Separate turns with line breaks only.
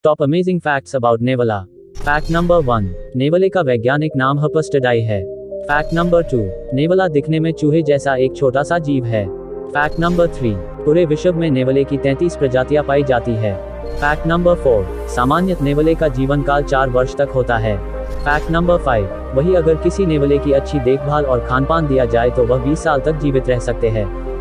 Top amazing facts about नेवला। Fact number 1, नेवले का वैज्ञानिक नाम हर्पस्टिडाई है। फैक्ट नंबर 2, नेवला दिखने में चूहे जैसा एक छोटा सा जीव है। फैक्ट नंबर 3, पूरे विश्व में नेवले की 33 प्रजातियां पाई जाती है। फैक्ट नंबर 4, सामान्यतः नेवले का जीवन काल 4 वर्ष तक होता है। फैक्ट नंबर 5, वही अगर किसी नेवले की अच्छी देखभाल और खानपान दिया जाए तो वह 20 साल तक जीवित रह सकते हैं।